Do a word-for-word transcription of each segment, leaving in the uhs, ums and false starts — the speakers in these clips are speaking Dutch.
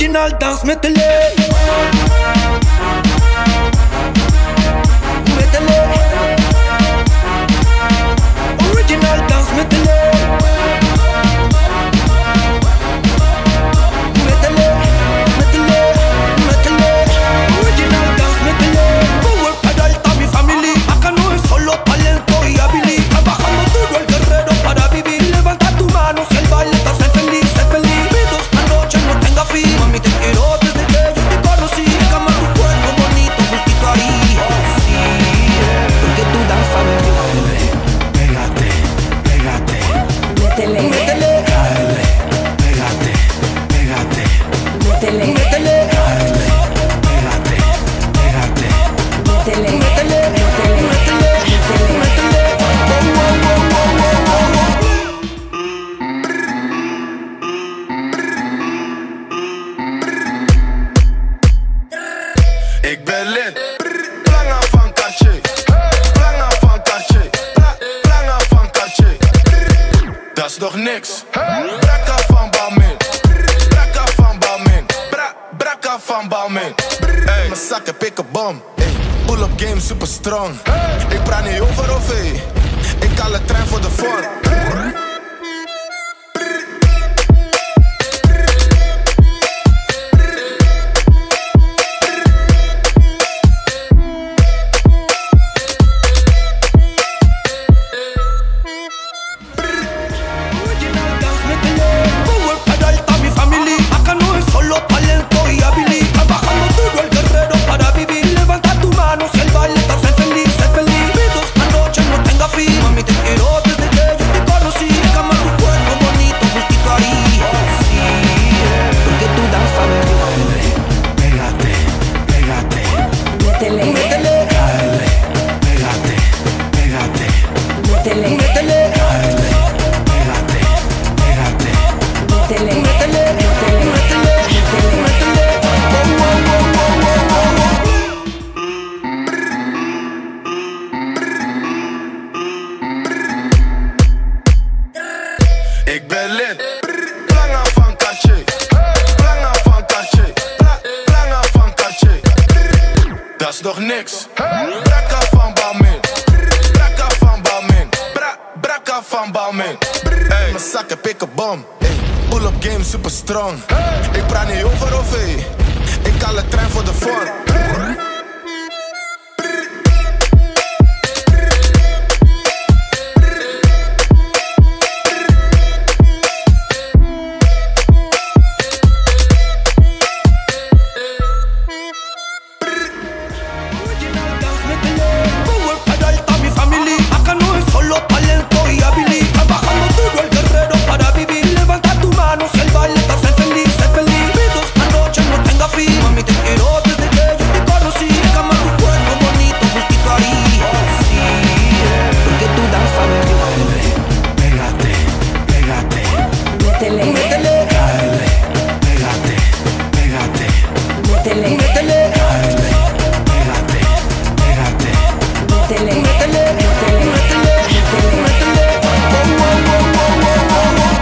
Original dance, métele. Métele. Original dance, métele. Métele, métele, métele. Original dance, métele. Power para alta mi family. Acá no es solo talento y habilidad. Trabajando duro el guerrero para vivir. Levanta tu mano si el baile te hace feliz, sé feliz. Pido esta noche no tenga fin. Mami te quiero desde que yo te conocí. Cama tu cuerpo bonito, justito ahí. Sí, porque tú danzas, bebé. Pégate, pégate. Métele, Métele, Cáele, pégate, pégate. métele, métele, Cáele, pégate, pégate. métele, métele, métele, métele, métele. Wow, wow, wow, wow, wow, wow. Ik ben lid. Planga van Cartier. Planga van Cartier. Pla- Planga van Cartier. Dat is nog niks. Brakka van Balmain. Brakka van Balmain. Bra- Brakka van Balmain. Hey, mijn zakken pikken bom. Hey, pull-up game super strong. Ik praat niet over of hey. Ik haal de trein voor de vorm. Original dance, métele. Power para alta mi family. Acá no es solo talento y habilidad. Trabajando duro el guerrero para vivir. Levanta tu mano si el baile te hace feliz, sé feliz. Pido esta noche no tenga fin. Mami te quiero desde que yo te conocí. Cama tu cuerpo bonito, justito ahí. Sí, porque tú danzas, bebé. Pégate, pégate. métele, Métele, Cáele, pégate, pégate. métele, métele, Cáele, pégate, pégate. métele, métele, métele, métele, métele. Wow, wow, wow, wow, wow, wow. Ik ben lid. Planga van Cartier. Planga van Cartier. Pla- Planga van Cartier. Dat is nog niks. Brakka van Balmain. Brakka van Balmain. Bra- Brakka van Balmain. Hey, mijn zakken pikken bom. Hey, pull-up game super strong. Ik praat niet over of hey. Ik haal de trein voor de vorm. Original dance, métele. Power para alta mi family. Acá no es solo talento y habilidad. Trabajando duro el guerrero para vivir. Levanta tu mano si el baile te hace feliz, sé feliz. Pido esta noche no tenga fin. Mami te quiero desde que yo te conocí. Cama tu cuerpo bonito, justito ahí. Sí, porque tú danzas, bebé. Pégate, pégate. métele, Métele, Cáele, pégate, pégate. métele, métele, Cáele, pégate, pégate. métele, métele, métele, métele, métele. Wow, wow, wow, wow, wow, wow.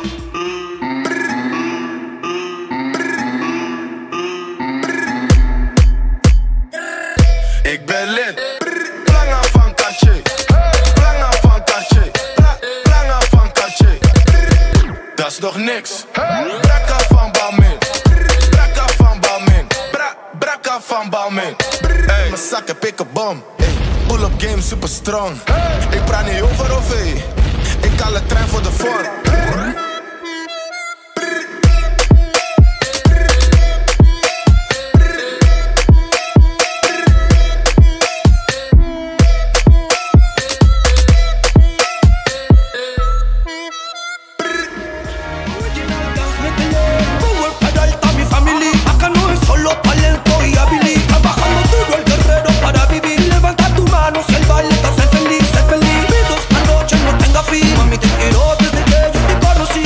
Ik ben lid. Planga van Cartier. Planga van Cartier. Pla- Planga van Cartier. Dat is nog niks. Brakka van Balmain. Brakka van Balmain. Bra- Brakka van Balmain. Hey, mijn zakken pikken bom. Hey, pull-up game super strong. Ik praat niet over of hey. Ik haal de trein voor de vorm. Original dance, métele. Power para alta mi family. Acá no es solo talento y habilidad. Trabajando duro el guerrero para vivir. Levanta tu mano si el baile te hace feliz, sé feliz. Pido esta noche no tenga fin. Mami te quiero desde que yo te conocí.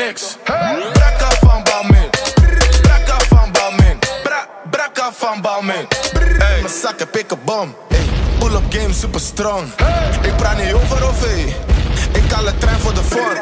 niks. Brakka van Balmain. Brakka van Balmain. Bra, brakka van Balmain. Hey, mijn zakken pikken bom. Hey, pull-up game super strong. Ik praat niet over of hey. Ik haal de trein voor de vorm.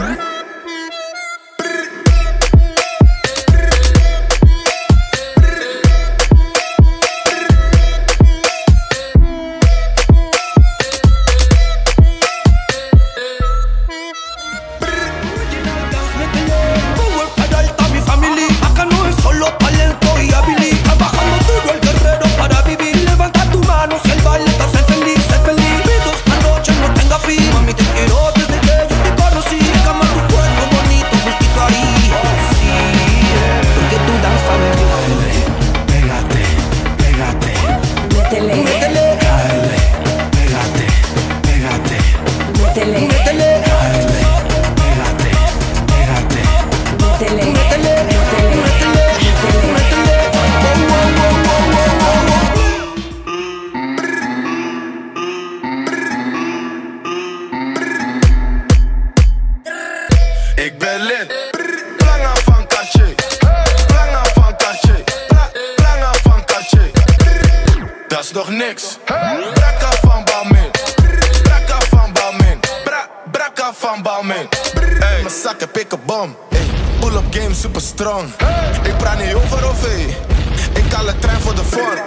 Ik ben lid, planga van Cartier, planga van Cartier, planga van Cartier. Dat is nog niks. Brakka van Balmain, brakka van Balmain, bra, brakka van Balmain. Hey, mijn zakken pikken bom. Hey, pull-up game super strong. Ik praat niet over of hey. Ik haal de trein voor de vorm.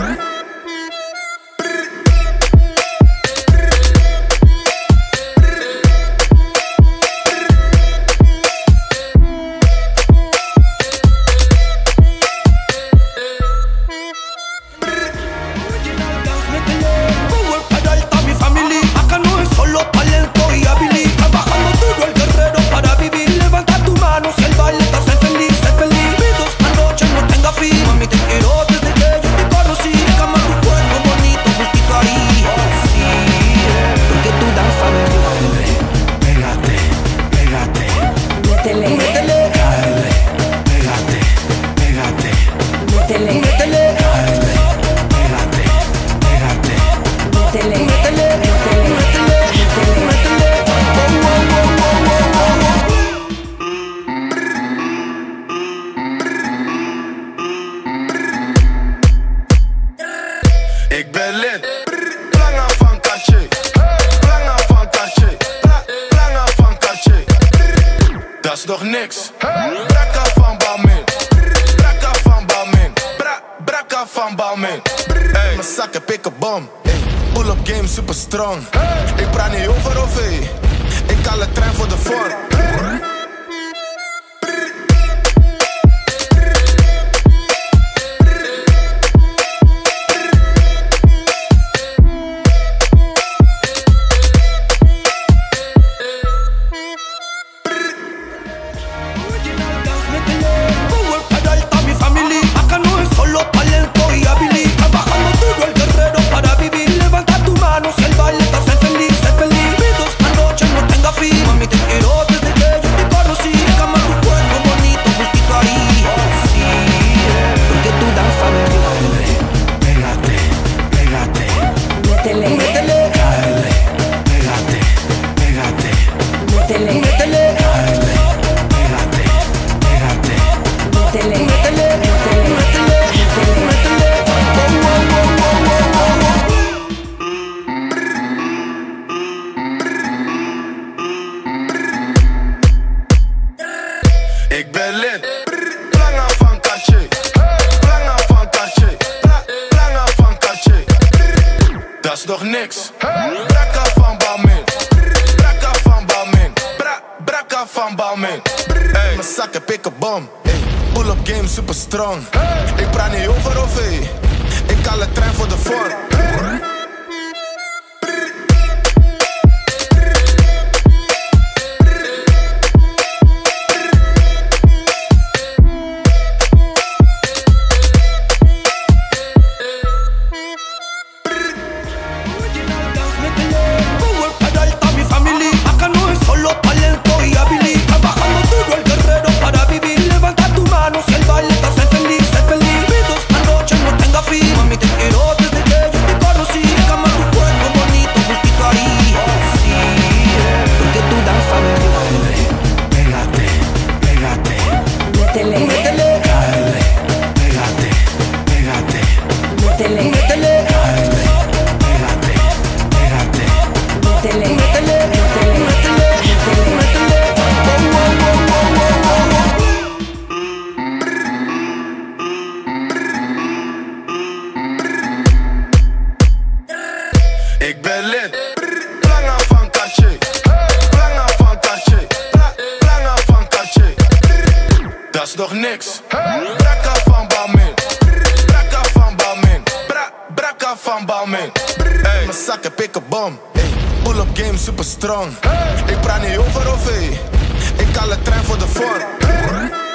Ik ben lid, planga van Cartier, planga van Cartier, planga van Cartier. Dat is nog niks. Brakka van Balmain, brakka van Balmain, bra, brakka van Balmain. Hey, mijn zakken pikken bom. Hey, pull-up game super strong. Ik praat niet over of hey. Ik haal de trein voor de vorm. Ik ben lid, planga van Cartier, planga van Cartier, planga van Cartier. Dat is nog niks. Brakka van Balmain, brakka van Balmain, bra, brakka van Balmain. Hey, mijn zakken pikken bom. Hey, pull-up game super strong. Ik praat niet over of hey. Ik haal de trein voor de vorm. Mami, te quiero desde que yo te conocí. niks. Brakka van Balmain. Brakka van Balmain. Bra, brakka van Balmain. Hey, mijn zak heb ik een bom. Hey, pull-up game super strong. Ik praat niet over of hey. Ik haal een trein voor de vorm.